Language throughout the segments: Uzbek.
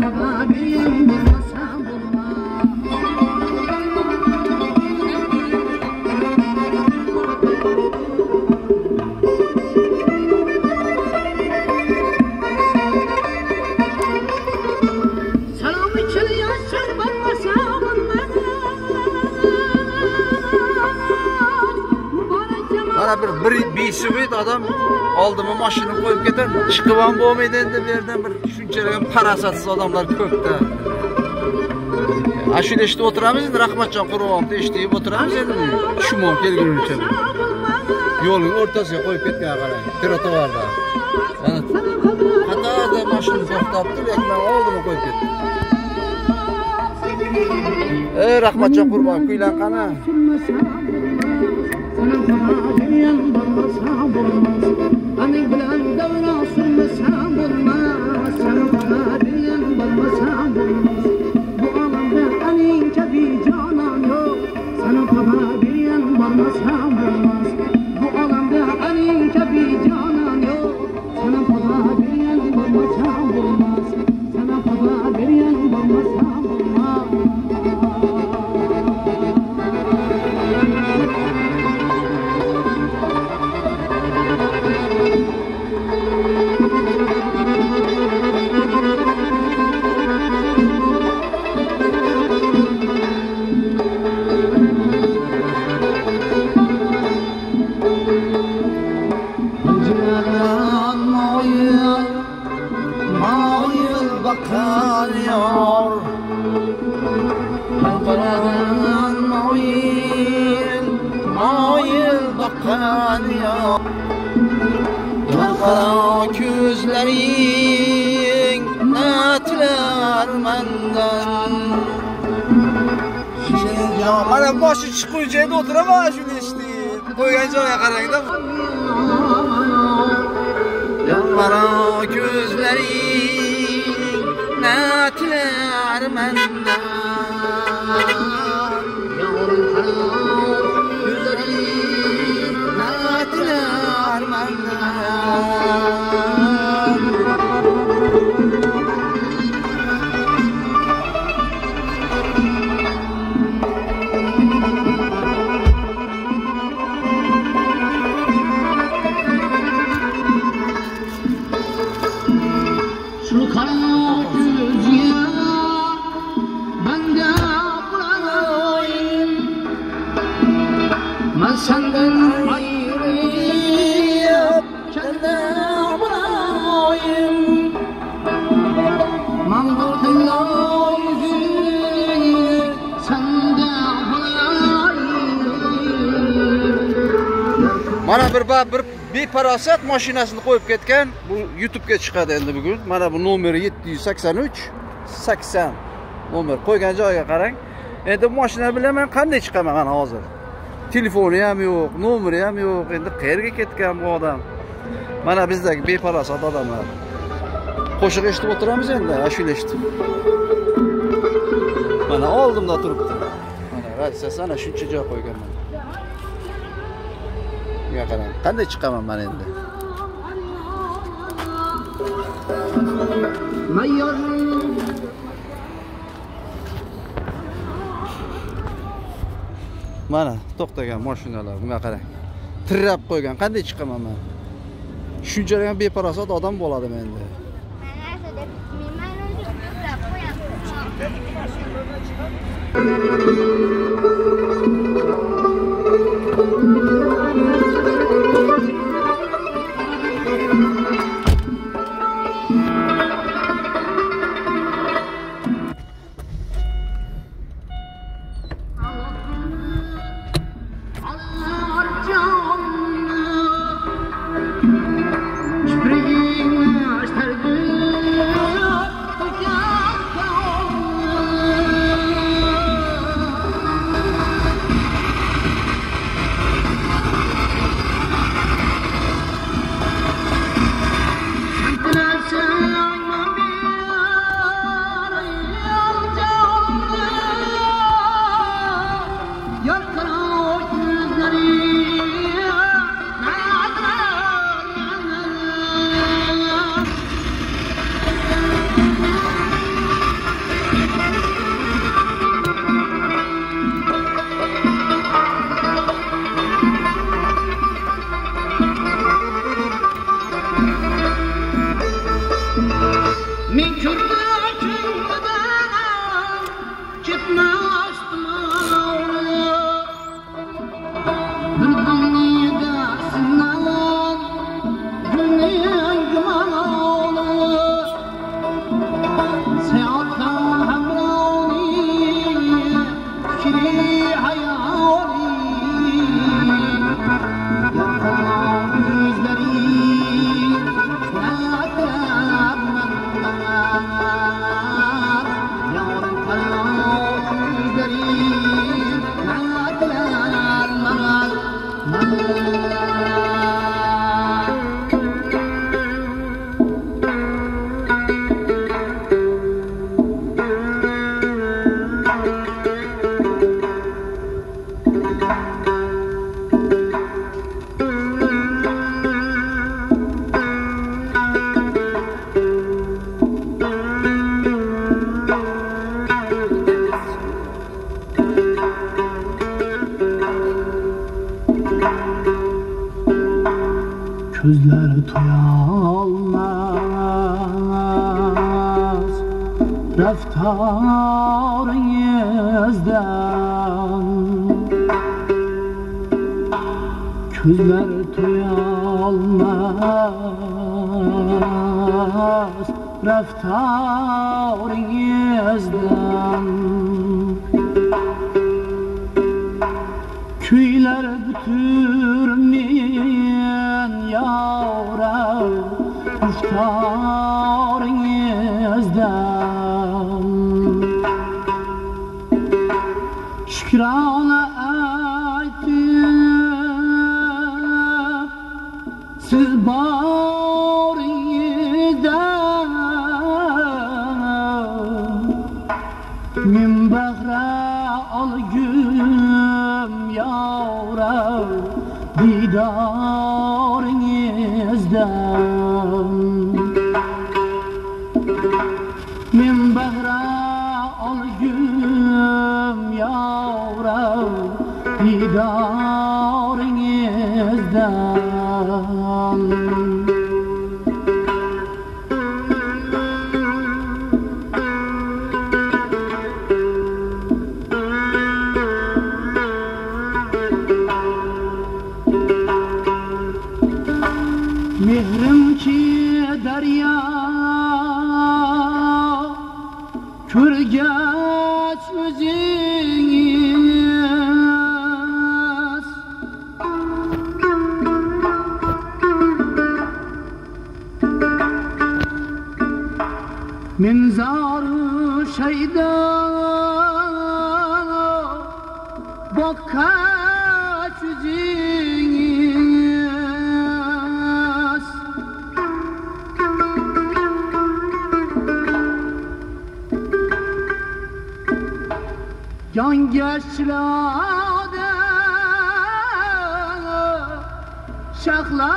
Bir beşiğit adam aldıma maşını koyup keter. Çıkıvan bo'lmaydi endi bu yerdan bir shunchalar parasatsiz odamlar ko'pda. Ashula eshitib o'tiramiz endi Rahmatjon Qurbonov eshitib o'tiramiz endi. Shumon kelguncha. Yo'lning o'rtasiga qo'yib ketgan qarang. Trotuarda. Mana qatorda mashina to'xtabdi, lekin men oldimga qo'yib ketdim. Rahmatjon Qurbonov kuylan qani? Gözlerin netler menden. Mana boshi chiquvchi joyda o'tiraman shuni eshitib. Qo'ygan joyga qarang-da. Yolmaro gözlerin netler menden. Yavrum gözlerin netler menden. Senden ayrıyım, senden bulayım. Mangurtla yüzünü senden bulayım. Mana bir parasat mashinasini qo'yib ketgan. Bu YouTube'ga chiqadi endi bugun. Mana bu nomeri 783 80 nomer qo'ygan joyiga qarang. Endi bu mashina bilan men qanday chiqaman mana hozir? Telefoni ham yo'q, nomeri ham yo'q. Endi qayerga ketgan bu odam? Mana bizdagi beparasat odamlar. Qo'shiq eshitib o'tiramiz endi, ashula eshitib. Mana oldimda turibdi. Mana radiyasi ana shuncha joy qo'yganman. Bunga qarang, qanday chiqaman men endi? Mana to'xtagan mashinalar, bunga qarang. Tirab qo'ygan. Qanday chiqaman men? Shunchalik ham beparasat odam bo'ladimi endi? Sen Min kürmekimden gitmezdim ağrı. Bir günü dersinden günün gümanı. Seyahatten hemrani fikri hayali. Yakınlar yüzleri Gözler toyalmaz raftarınızdan. Gözler toyalmaz raftarınızdan. Köyler bütürmeyen yavrum iftarınızdan. Şükrana aytip siz barınızdan. Min bahra algım yavrum didarınızdan. Min bahra algım yavrum didarınızdan. Mehrim ki derya kürgeç özünüz. Min zar-ı şeyda bakkaç özünüz. Yan geçlerde şahla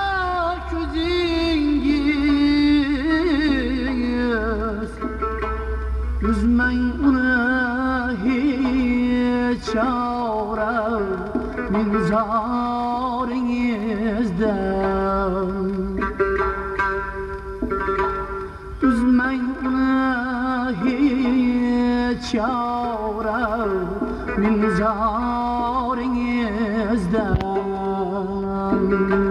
küzünüz. Üzmeyin onu hiç yavrum min zarınızdan. Üzmeyin onu hiç yavrum min zarınızdan.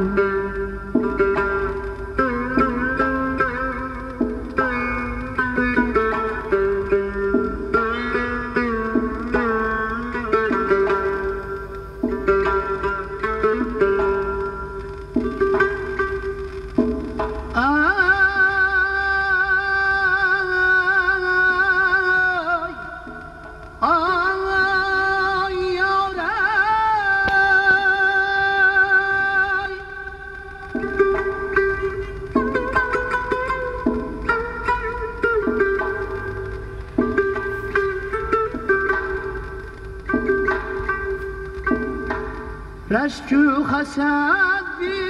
Reşkü hased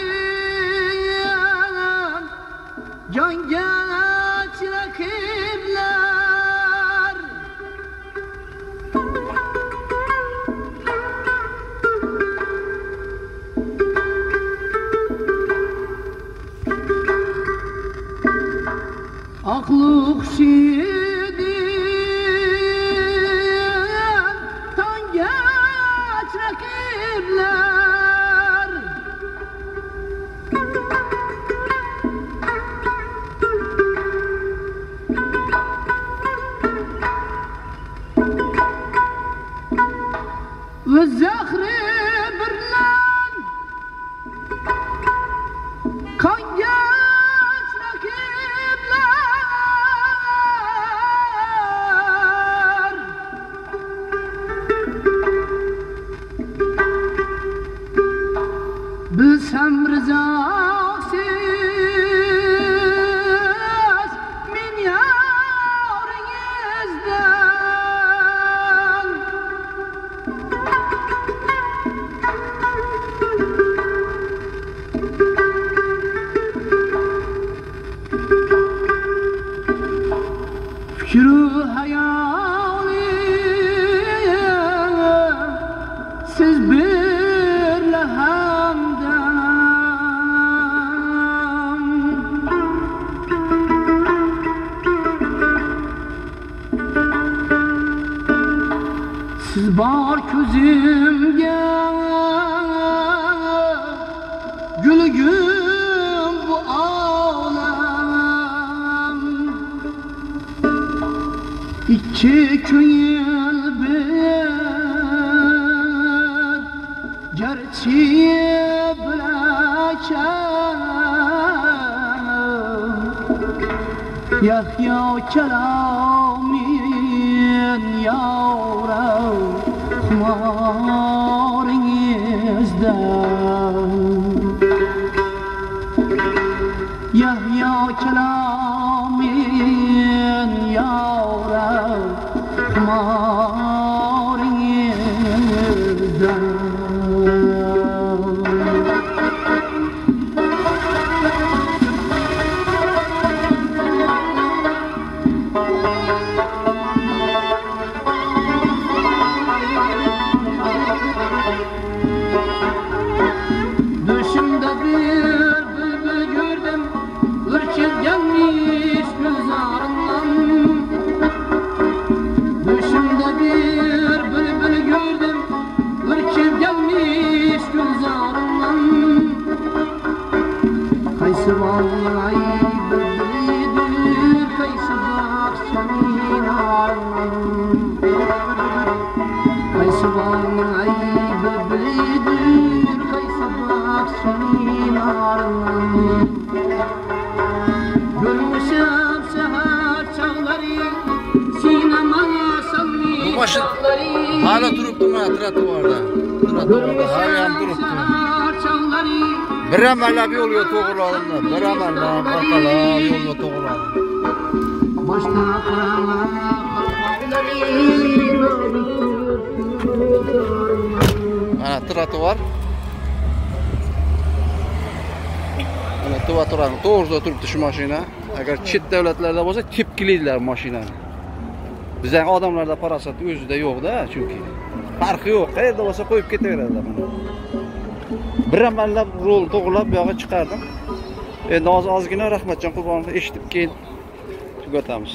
diyen can geç rakipler. Aklık şidir tan geç rakipler ve zahri birlen kan geç rakipler bilsem rızaksız min yarinizden fikru hayali siz birle hamdam siz bar közümge gülgün bu ağlam İki köyül bir gerçeği bileceğim Yahya kelamin yavrum kumarinizden Yahya kelamin yavrum kumarinizden Düşümde bir bülbül gördüm ürküp gelmiş gülzarından Düşümde bir bülbül gördüm ürküp gelmiş gülzarından Kaysı vallahi bülbülüdür kaysı bahçenin arman Kaysı vallahi bülbülüdür kaysı bahçenin arman Görmüşüm seher çağları sinema salmış Bu maşın hala turuptu mu trotuarda? Trotuarda hala turuptu. Bir amallab yo'lga to'g'ri olindi. Bir amallab orqalab yo'lga to'g'ri olindi. Boshqa Mana trotuar. Mana trotuarning to'g'risida turibdi shu mashina. Agar chet davlatlarda bo'lsa tepkilaydilar mashinani. Bizning odamlarda parasat o'zida yo'q-da, chunki farqi yo'q. Qayerda bo'lsa qo'yib ketaveradilar mana. Bir amallab rol to'g'rilab bu yoqqa chiqardim. Endi ozgina Rahmatjon Qurbonov eshitib keyin tugatamiz.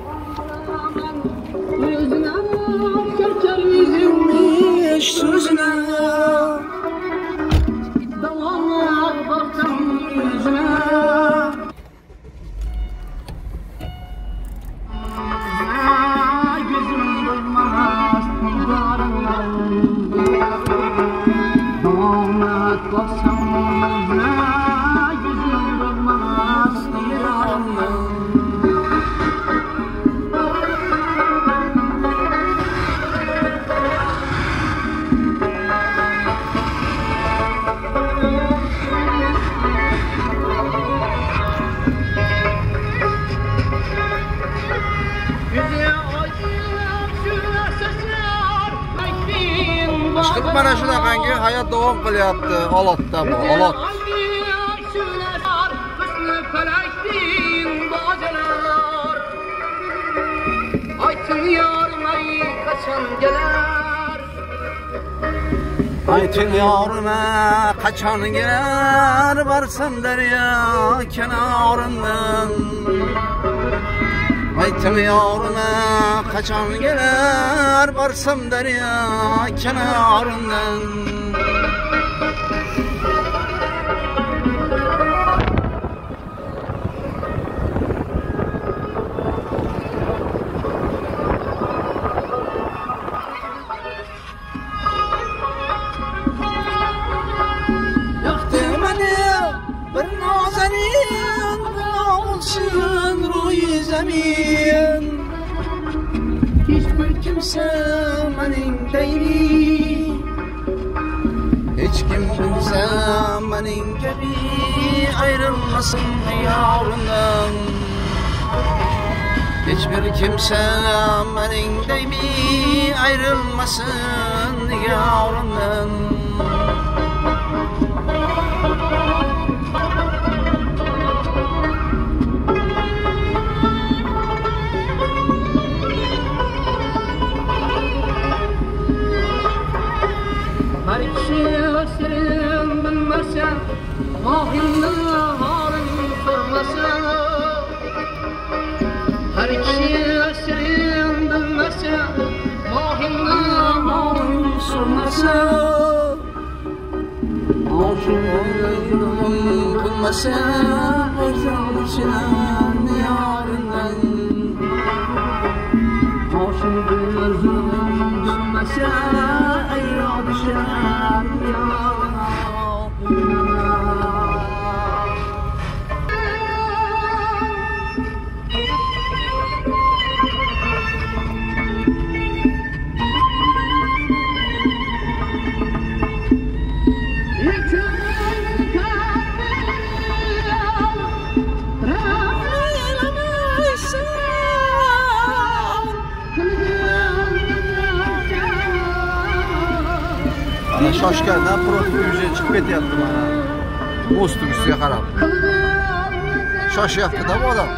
Chiqib mana shunaqangi hayot davom qilyapti. Olotda bu, olot. Ayting yorima qachon gelar barsam daryo kenorindan Aytım yoruna kaçan gelir, barsam derya kenarından. Yaktı beni bir nazenin, olsun ruhi zemin. Hiçbir kimse benim değil, hiç kimse benim gibi ayrılmasın yavrudan. Hiçbir kimse benim gibi ayrılmasın yavrudan. Her kişi senin bilmezse, vahimle halin sormasa. Her kişi senin bilmezse, vahimle halin sormasa. Aşığım kılmasa, özüm çilen yarından. Aşığım gözüm dönmese, ayya düşer ana shoshgandan profil yuzaga chiqib ketyapti mana. Mostning ustiga qarab. Shoshyapti-da bu odam.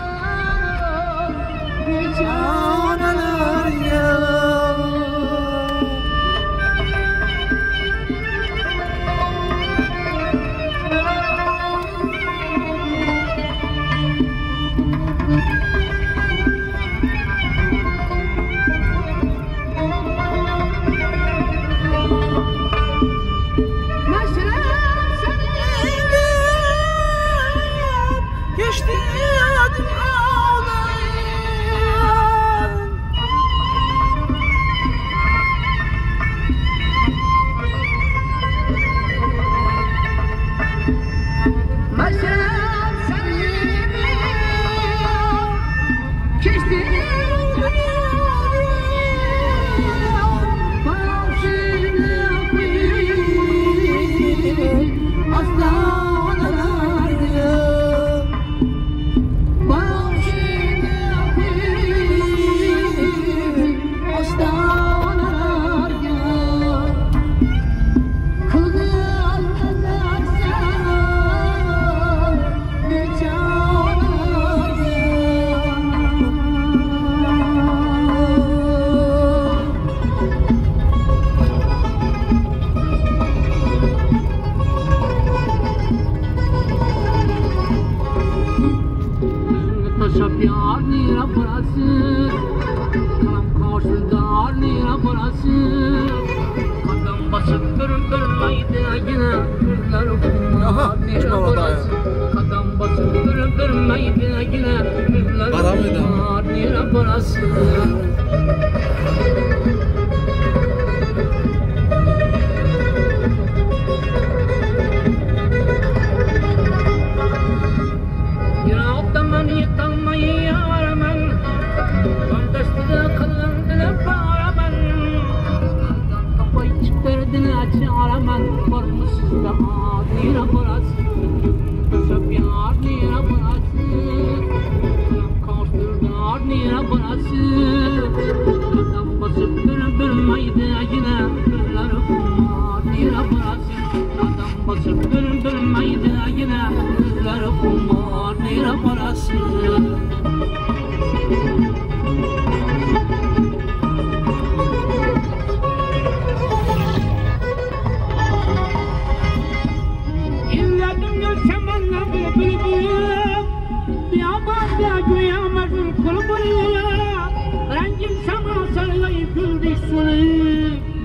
Kul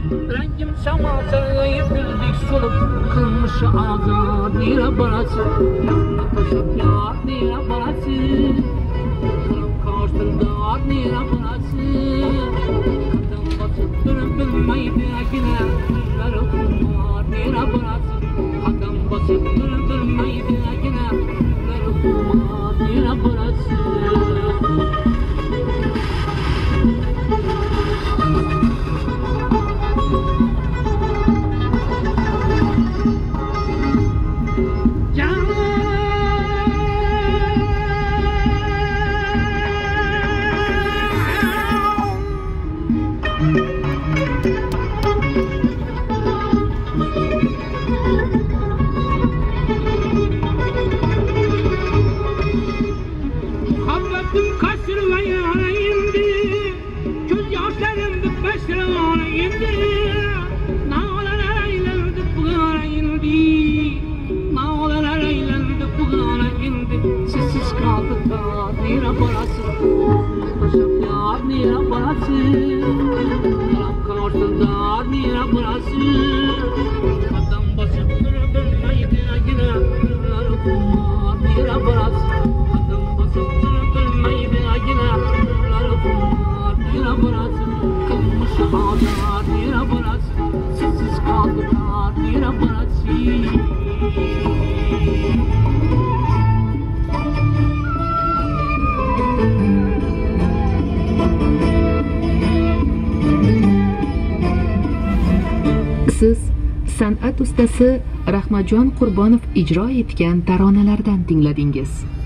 Rengim şamasa yıkıldık solup kılmışı azad nira barası Taşaklar nira barası Kırım karşında nira barası Kadın basıp durun bilmeydi akine Kızları kumar nira barası Kadın basıp durun bilmeydi akine Kızları kumar nira barası Siz san'at ustasi Rahmatjon Qurbonov ijro etgan taronalardan tingladingiz.